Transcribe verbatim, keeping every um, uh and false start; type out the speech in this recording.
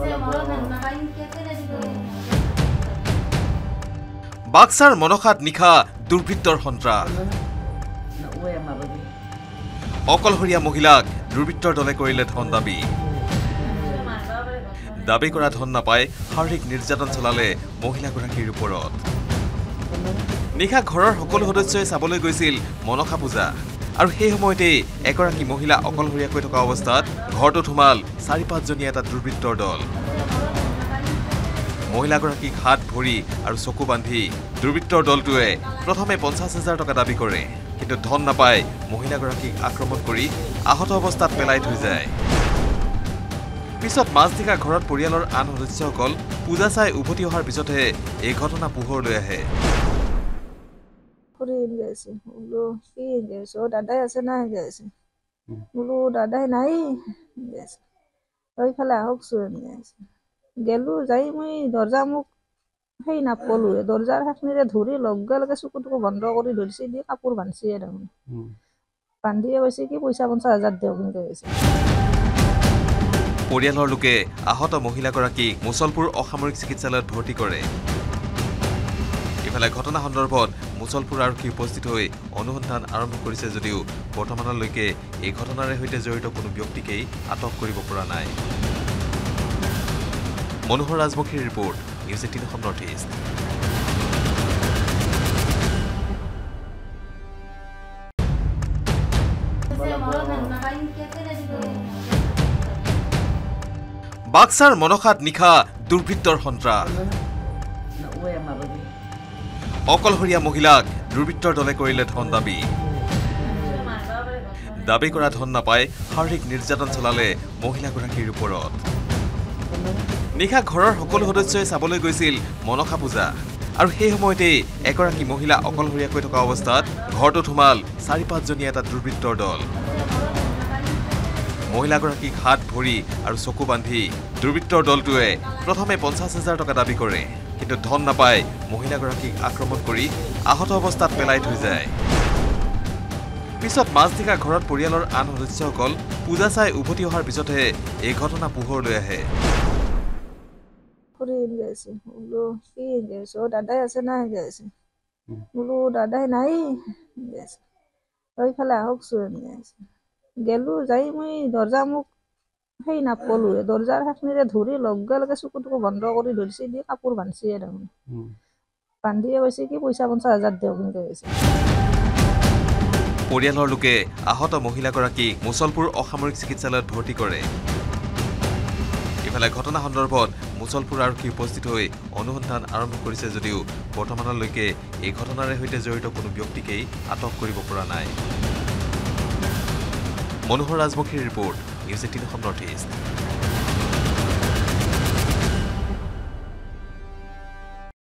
বাক্সাৰ মনসাত নিশা দুৰ্বৃত্তৰ সন্ত্ৰাস অকলশৰীয়া মহিলাক দুৰ্বৃত্তৰ দলে কৰিলে ধন দাবী দাবী কৰা ধন নাপায় শাৰীৰিক নিৰ্যাতন চলালে মহিলাগৰাকীৰ ওপৰত নিশা ঘৰৰ সকলো সদস্যই চাবলৈ গৈছিল মনসা পূজা আৰু সেই সময়তেই এগৰাকী মহিলা অকলশৰীয়াকৈ থকা অৱস্থাত ঘৰটোত সোমাল চাৰি পাঁচজনীয়া এটা দুৰ্বৃত্তৰ দল মহিলাগৰাকীক হাত ভৰি আৰু চকু বান্ধি দুৰ্বৃত্তৰ দলটোৱে প্ৰথমে পঞ্চাছ হাজাৰ টকা দাবী কৰে কিন্তু ধন নাপায় মহিলাগৰাকীক আক্ৰমণ কৰি আহত অৱস্থাত পেলাই থৈ যায় পিছত মাজনিশা ঘৰত পৰিয়ালৰ আন সদস্যসকল পূজা চাই উভতি অহাৰ পিছতহে এই ঘটনা পোহৰলৈ আহে দাদাই আছে নাই গাইছে বোলো দাদাই নাই গাইছে এইফালে আহকচোন গাইছে গেলো যাই মই দৰ্জা মোক সেই নাপলো দৰ্জাৰ সেইখিনিৰে ধৰি লগে লগে চকুটুকু বন্ধ কৰি ধৰিছে দি কাপোৰ বান্ধিছে তাৰমানে বান্ধিয়ে কৈছে কি পইচা পঞ্চাছ হাজাৰ দিয়ক এনেকৈ কৈছে পৰিয়ালৰ লোকে আহত মহিলাগৰাকীক মুছলপুৰ অসামৰিক চিকিৎসালয়ত ভৰ্তি কৰে ইফালে ঘটনা সন্দৰ্ভত মুছলপুৰ আৰক্ষী উপস্থিত হৈ অনুসন্ধান আৰম্ভ কৰিছে যদিও বৰ্তমানলৈকে এই ঘটনাৰে সৈতে জড়িত কোনো ব্যক্তিকেই আটক কৰিব পৰা নাই মনোহৰ ৰাজমুখীৰ report news eighteen Assam north east বাক্সাৰ মনসাত নিশা দুৰ্বৃত্তৰ সন্ত্ৰাস অকলশৰীয়া মহিলাক দুৰ্বৃত্তৰ দলে কৰিলে ধন দাবী দাবী কৰা ধন নাপায় শাৰীৰিক নিৰ্যাতন চলালে মহিলাগৰাকীৰ ওপৰত নিশা ঘৰৰ সকলো সদস্যই চাবলৈ গৈছিল মনসা পূজা আৰু সেই সময়তেই এগৰাকী মহিলা অকলশৰীয়াকৈ থকা অৱস্থাত ঘৰটোত সোমাল চাৰি পাঁচজনীয়া এটা দুৰ্বৃত্তৰ দল মহিলাগৰাকীক হাত ভৰি আৰু চকু বান্ধি দুৰ্বৃত্তৰ দলটোৱে প্ৰথমে পঞ্চাছ হাজাৰ টকা দাবী কৰে কিন্তু ধন নাপায় মহিলাগৰাকীক আক্ৰমণ কৰি আহত অৱস্থাত পেলাই থৈ যায় পিছত মাজনিশা ঘৰত পৰিয়ালৰ আন সদস্যসকল পূজা চাই উভতি অহাৰ পিছতহে এই ঘটনা পোহৰলৈ আহে দাদাই আছে নাই গাইছে বোলো দাদাই নাই গাইছে এইফালে আহকচোন গাইছে গেলো যাই মই দৰ্জা মোক সেই নাপলো দৰ্জাৰ সেইখিনিৰে ধৰি লগে লগে চকুটুকু বন্ধ কৰি ধৰিছে দি কাপোৰ বান্ধিছে তাৰমানে বান্ধিয়ে কৈছে কি পইচা পঞ্চাছ হাজাৰ দিয়ক এনেকৈ কৈছে পৰিয়ালৰ লোকে আহত মহিলাগৰাকীক মুছলপুৰ অসামৰিক চিকিৎসালয়ত ভৰ্তি কৰে ইফালে ঘটনা সন্দৰ্ভত মুছলপুৰ আৰক্ষী উপস্থিত হৈ অনুসন্ধান আৰম্ভ কৰিছে যদিও বৰ্তমানলৈকে এই ঘটনাৰে সৈতে জড়িত কোনো ব্যক্তিকেই আটক কৰিব পৰা নাই মনোহৰ ৰাজমুখীৰ report news eighteen Assam north east